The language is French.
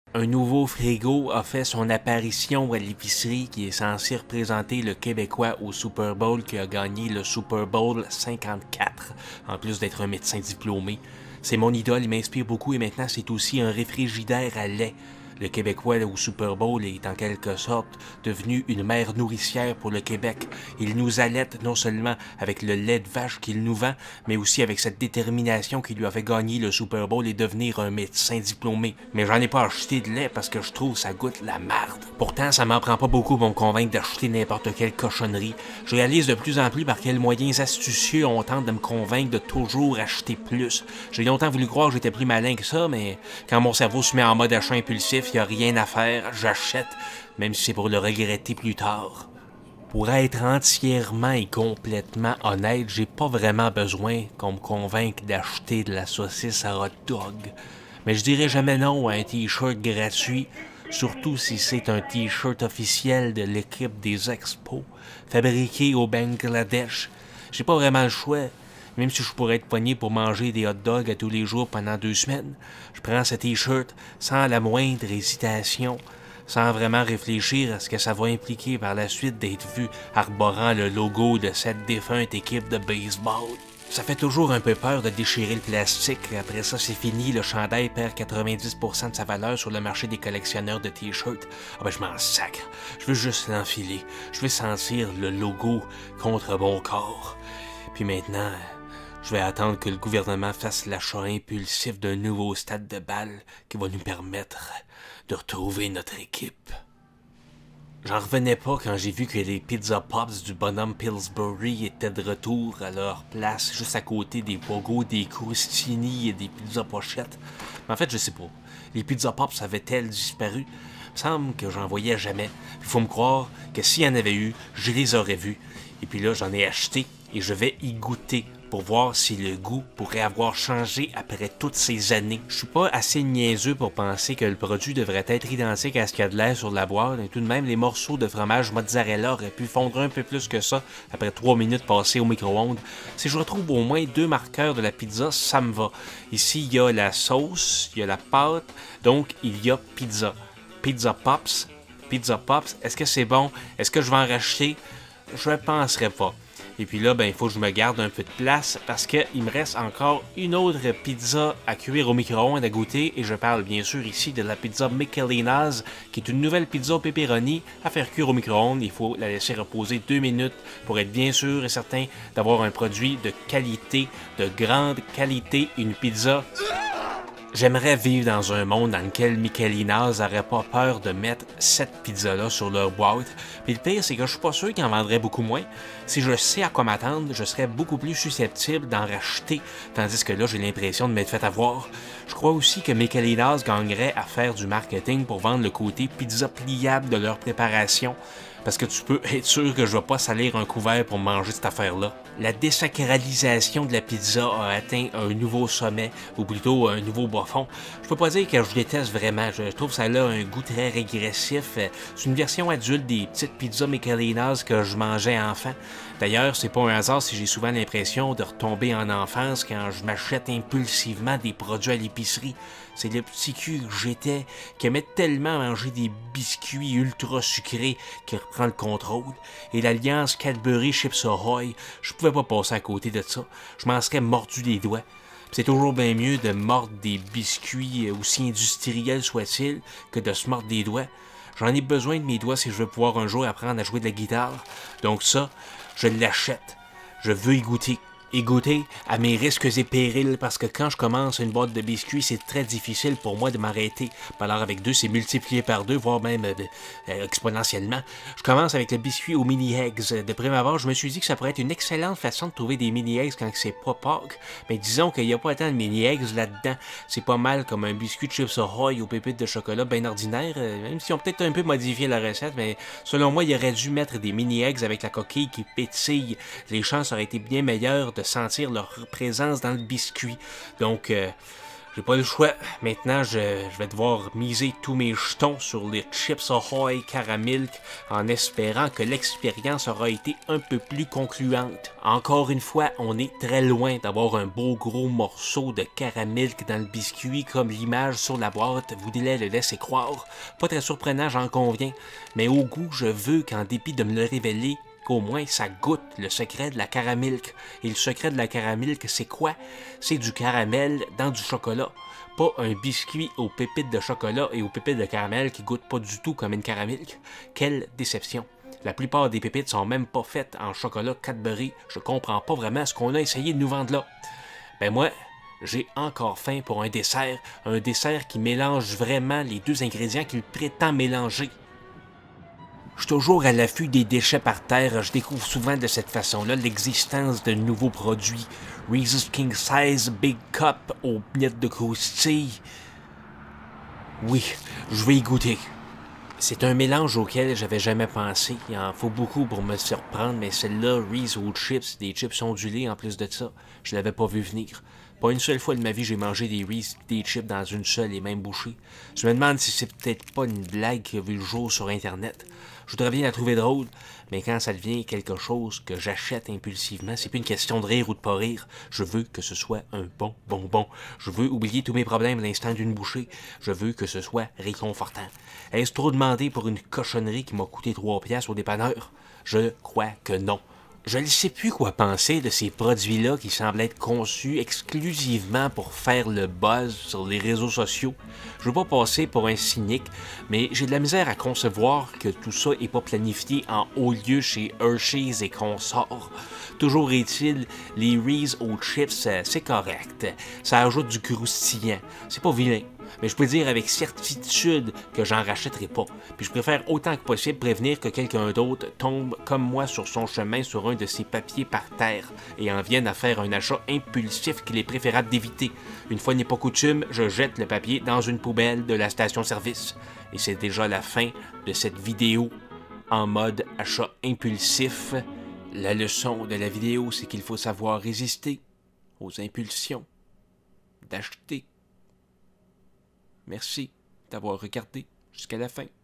Un nouveau frigo a fait son apparition à l'épicerie qui est censé représenter le Québécois au Super Bowl qui a gagné le Super Bowl 54, en plus d'être un médecin diplômé. C'est mon idole, il m'inspire beaucoup et maintenant c'est aussi un réfrigérateur à lait. Le Québécois au Super Bowl est en quelque sorte devenu une mère nourricière pour le Québec. Il nous allaite non seulement avec le lait de vache qu'il nous vend, mais aussi avec cette détermination qui lui a fait gagner le Super Bowl et devenir un médecin diplômé. Mais j'en ai pas acheté de lait parce que je trouve ça goûte la marde. Pourtant, ça m'en prend pas beaucoup pour me convaincre d'acheter n'importe quelle cochonnerie. Je réalise de plus en plus par quels moyens astucieux on tente de me convaincre de toujours acheter plus. J'ai longtemps voulu croire que j'étais plus malin que ça, mais quand mon cerveau se met en mode achat impulsif, il n'y a rien à faire, j'achète, même si c'est pour le regretter plus tard. Pour être entièrement et complètement honnête, j'ai pas vraiment besoin qu'on me convainque d'acheter de la saucisse à hot dog. Mais je dirais jamais non à un t-shirt gratuit, surtout si c'est un t-shirt officiel de l'équipe des Expos, fabriqué au Bangladesh. J'ai pas vraiment le choix. Même si je pourrais être pogné pour manger des hot dogs à tous les jours pendant 2 semaines, je prends ce t-shirt sans la moindre hésitation, sans vraiment réfléchir à ce que ça va impliquer par la suite d'être vu arborant le logo de cette défunte équipe de baseball. Ça fait toujours un peu peur de déchirer le plastique. Après ça, c'est fini, le chandail perd 90% de sa valeur sur le marché des collectionneurs de t-shirts. Ah ben je m'en sacre. Je veux juste l'enfiler. Je veux sentir le logo contre mon corps. Puis maintenant, je vais attendre que le gouvernement fasse l'achat impulsif d'un nouveau stade de balle qui va nous permettre de retrouver notre équipe. J'en revenais pas quand j'ai vu que les Pizza Pops du bonhomme Pillsbury étaient de retour à leur place juste à côté des pogos, des croustini et des pizzas pochettes. Mais en fait, je sais pas. Les Pizza Pops avaient-elles disparu? Il me semble que j'en voyais jamais. Il faut me croire que s'il y en avait eu, je les aurais vus. Et puis là, j'en ai acheté et je vais y goûter pour voir si le goût pourrait avoir changé après toutes ces années. Je suis pas assez niaiseux pour penser que le produit devrait être identique à ce qu'il y a de l'air sur la boîte, et tout de même, les morceaux de fromage mozzarella auraient pu fondre un peu plus que ça après 3 minutes passées au micro-ondes. Si je retrouve au moins 2 marqueurs de la pizza, ça me va. Ici, il y a la sauce, il y a la pâte, donc il y a pizza. Pizza Pops. Pizza Pops, est-ce que c'est bon? Est-ce que je vais en racheter? Je ne penserais pas. Et puis là, ben, il faut que je me garde un peu de place parce qu'il me reste encore une autre pizza à cuire au micro-ondes à goûter. Et je parle bien sûr ici de la pizza Michelina's, qui est une nouvelle pizza au pepperoni à faire cuire au micro-ondes. Il faut la laisser reposer 2 minutes pour être bien sûr et certain d'avoir un produit de qualité, de grande qualité, une pizza. J'aimerais vivre dans un monde dans lequel Michelina's n'aurait pas peur de mettre cette pizza-là sur leur boîte. Puis le pire, c'est que je suis pas sûr qu'ils en vendraient beaucoup moins. Si je sais à quoi m'attendre, je serais beaucoup plus susceptible d'en racheter, tandis que là, j'ai l'impression de m'être fait avoir. Je crois aussi que Michelina's gagnerait à faire du marketing pour vendre le côté pizza pliable de leur préparation. Parce que tu peux être sûr que je vais pas salir un couvert pour manger cette affaire-là. La désacralisation de la pizza a atteint un nouveau sommet, ou plutôt un nouveau bas fond. Je peux pas dire que je déteste vraiment, je trouve ça a un goût très régressif. C'est une version adulte des petites pizzas Michelina's que je mangeais enfant. D'ailleurs, c'est pas un hasard si j'ai souvent l'impression de retomber en enfance quand je m'achète impulsivement des produits à l'épicerie. C'est le petit cul que j'étais qui aimait tellement manger des biscuits ultra sucrés qui reprend le contrôle. Et l'alliance Cadbury Chips Ahoy, je pouvais pas passer à côté de ça. Je m'en serais mordu les doigts. C'est toujours bien mieux de mordre des biscuits aussi industriels soient-ils que de se mordre des doigts. J'en ai besoin de mes doigts si je veux pouvoir un jour apprendre à jouer de la guitare. Donc ça, je l'achète. Je veux y goûter. Et goûter à mes risques et périls parce que quand je commence une boîte de biscuits, c'est très difficile pour moi de m'arrêter. Alors avec 2, c'est multiplié par 2, voire même exponentiellement. Je commence avec le biscuit aux mini-eggs. De prime abord, je me suis dit que ça pourrait être une excellente façon de trouver des mini-eggs quand c'est pas Pâques. Mais disons qu'il n'y a pas tant de mini-eggs là-dedans. C'est pas mal comme un biscuit de Chips Ahoy aux pépites de chocolat bien ordinaire, même si on peut-être un peu modifié la recette, mais selon moi, il aurait dû mettre des mini-eggs avec la coquille qui pétille. Les chances auraient été bien meilleures de sentir leur présence dans le biscuit. Donc, J'ai pas le choix. Maintenant, je vais devoir miser tous mes jetons sur les Chips Ahoy Caramilk en espérant que l'expérience aura été un peu plus concluante. Encore une fois, on est très loin d'avoir un beau gros morceau de caramilk dans le biscuit comme l'image sur la boîte voulait le laisser croire. Pas très surprenant, j'en conviens, mais au goût, je veux qu'en dépit de me le révéler, qu'au moins ça goûte le secret de la caramilk. Et le secret de la caramilk, c'est quoi? C'est du caramel dans du chocolat. Pas un biscuit aux pépites de chocolat et aux pépites de caramel qui goûtent pas du tout comme une caramilk. Quelle déception! La plupart des pépites sont même pas faites en chocolat Cadbury. Je comprends pas vraiment ce qu'on a essayé de nous vendre là. Ben moi, j'ai encore faim pour un dessert qui mélange vraiment les deux ingrédients qu'il prétend mélanger. Je suis toujours à l'affût des déchets par terre. Je découvre souvent de cette façon-là l'existence de nouveaux produits. Reese's King Size Big Cup aux miettes de croustilles. Oui, je vais y goûter. C'est un mélange auquel j'avais jamais pensé. Il en faut beaucoup pour me surprendre, mais celle-là, Reese's aux chips, des chips ondulés en plus de ça, je l'avais pas vu venir. Pas une seule fois de ma vie, j'ai mangé des Reese's, des chips dans une seule et même bouchée. Je me demande si c'est peut-être pas une blague qui a vu le jour sur Internet. Je voudrais bien la trouver drôle, mais quand ça devient quelque chose que j'achète impulsivement, c'est plus une question de rire ou de pas rire. Je veux que ce soit un bon bonbon. Je veux oublier tous mes problèmes à l'instant d'une bouchée. Je veux que ce soit réconfortant. Est-ce trop demandé pour une cochonnerie qui m'a coûté 3 piastres au dépanneur? Je crois que non. Je ne sais plus quoi penser de ces produits-là qui semblent être conçus exclusivement pour faire le buzz sur les réseaux sociaux. Je veux pas passer pour un cynique, mais j'ai de la misère à concevoir que tout ça est pas planifié en haut lieu chez Hershey's et consorts. Toujours est-il, les Reese's aux chips, c'est correct. Ça ajoute du croustillant. C'est pas vilain. Mais je peux dire avec certitude que j'en rachèterai pas. Puis je préfère autant que possible prévenir que quelqu'un d'autre tombe comme moi sur son chemin sur un de ces papiers par terre et en vienne à faire un achat impulsif qu'il est préférable d'éviter. Une fois n'est pas coutume, je jette le papier dans une poubelle de la station-service. Et c'est déjà la fin de cette vidéo en mode achat impulsif. La leçon de la vidéo, c'est qu'il faut savoir résister aux impulsions d'acheter. Merci d'avoir regardé jusqu'à la fin.